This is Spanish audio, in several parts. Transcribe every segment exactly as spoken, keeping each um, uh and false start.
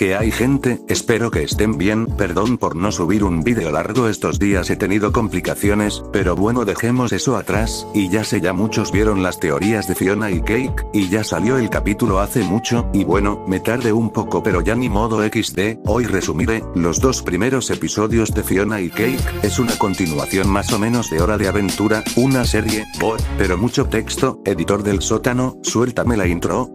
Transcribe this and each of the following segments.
¿Qué hay, gente? Espero que estén bien, perdón por no subir un vídeo largo estos días, he tenido complicaciones, pero bueno, dejemos eso atrás, y ya sé, ya muchos vieron las teorías de Fiona y Cake, y ya salió el capítulo hace mucho, y bueno, me tardé un poco pero ya ni modo equis de, hoy resumiré, los dos primeros episodios de Fiona y Cake, es una continuación más o menos de Hora de Aventura, una serie, bot, pero mucho texto, editor del sótano, suéltame la intro.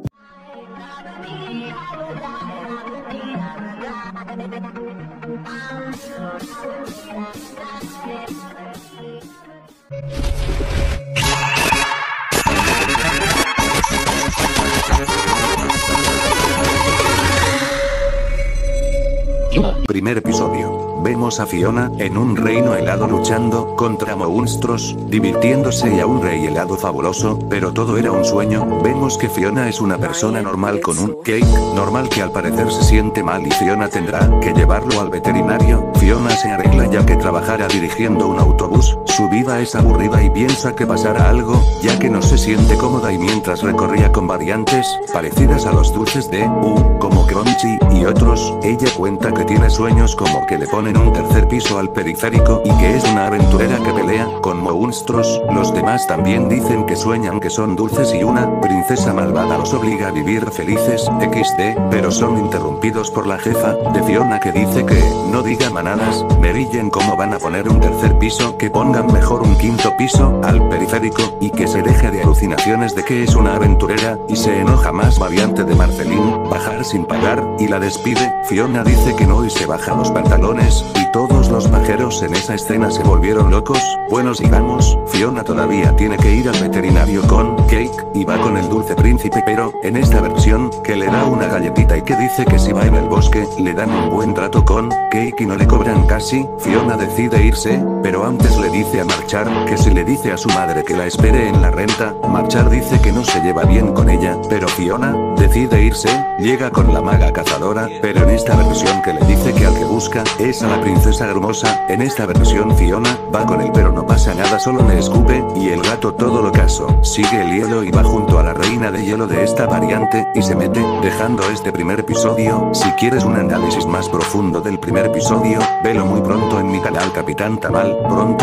Primer episodio. Vemos a Fiona, en un reino helado luchando contra monstruos, divirtiéndose y a un rey helado fabuloso, pero todo era un sueño. Vemos que Fiona es una persona normal con un Cake normal que al parecer se siente mal y Fiona tendrá que llevarlo al veterinario. Fiona se arregla ya que trabajará dirigiendo un autobús, su vida es aburrida y piensa que pasará algo, ya que no se siente cómoda y mientras recorría con variantes, parecidas a los dulces de U, como Crunchy y otros, ella cuenta que tiene sueños como que le ponen un tercer piso al periférico y que es una aventurera que pelea con monstruos. Los demás también dicen que sueñan que son dulces y una princesa malvada los obliga a vivir felices, equis de, pero son interrumpidos por la jefa de Fiona que dice que no diga manadas, Mary Jane, cómo van a poner un tercer piso, que pongan mejor un quinto piso al periférico y que se deje de alucinaciones de que es una aventurera, y se enoja más variante de Marceline, bajar sin pagar, y la despide. Fiona dice que no y se baja los pantalones, y todos los pajeros en esa escena se volvieron locos. Bueno, sigamos, Fiona todavía tiene que ir al veterinario con Cake, y va con el dulce príncipe, pero, en esta versión, que le da una galletita y que dice que si va en el bosque, le dan un buen trato con Cake y no le cobran casi. Fiona decide irse, pero antes le dice a Marchar, que si le dice a su madre que la espere en la renta, Marchar dice que no se lleva bien con ella, pero Fiona decide irse, llega con la maga cazadora, pero en esta versión que le dice que al que busca, es a la princesa hermosa. En esta versión Fiona va con él pero no pasa nada, solo le escupe, y el gato todo lo caso, sigue el hielo y va junto a la reina de hielo de esta variante, y se mete, dejando este primer episodio. Si quieres un análisis más profundo del primer episodio, velo muy pronto en mi canal Capitán Tamal, pronto.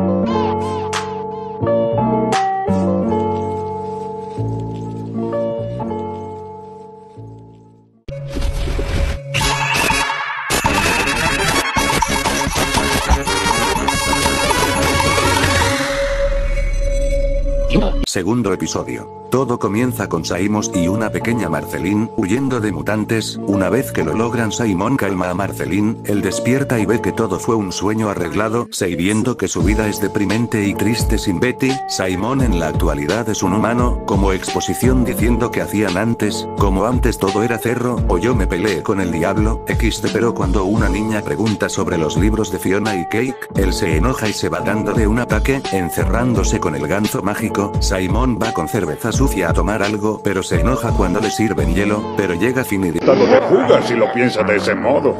Segundo episodio. Todo comienza con Saimos y una pequeña Marceline huyendo de mutantes. Una vez que lo logran, Simon calma a Marceline, él despierta y ve que todo fue un sueño arreglado, sabiendo que su vida es deprimente y triste sin Betty. Simon en la actualidad es un humano, como exposición diciendo que hacían antes, como antes todo era cerro, o yo me peleé con el diablo, equis de, pero cuando una niña pregunta sobre los libros de Fiona y Cake, él se enoja y se va dándole un ataque, encerrándose con el ganzo mágico. Simon va con cerveza sucia a tomar algo, pero se enoja cuando le sirven hielo, pero llega Finn y dice: Tanto te jugas si lo piensas de ese modo.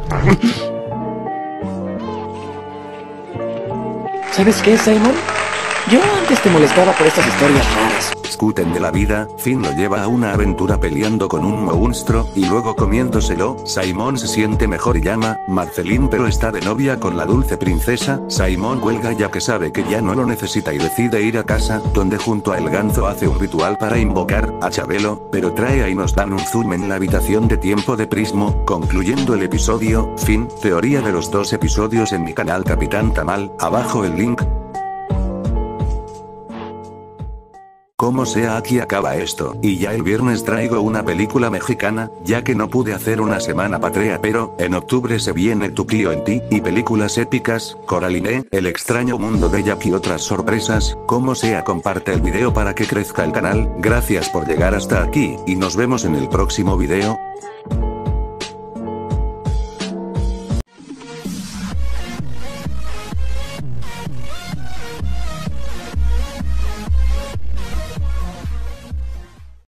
¿Sabes qué, Simon? Yo antes te molestaba por estas historias raras. Discuten de la vida, Finn lo lleva a una aventura peleando con un monstruo, y luego comiéndoselo. Simon se siente mejor y llama Marceline, pero está de novia con la dulce princesa. Simon huelga ya que sabe que ya no lo necesita y decide ir a casa, donde junto a el ganzo hace un ritual para invocar a Chabelo, pero trae ahí nos dan un zoom en la habitación de tiempo de Prismo, concluyendo el episodio. Fin, teoría de los dos episodios en mi canal Capitán Tamal, abajo el link. Como sea, aquí acaba esto, y ya el viernes traigo una película mexicana, ya que no pude hacer una semana patria, pero en octubre se viene Tu Clío en ti, y películas épicas, Coraline, El extraño mundo de Jack y otras sorpresas. Como sea, comparte el video para que crezca el canal. Gracias por llegar hasta aquí, y nos vemos en el próximo video.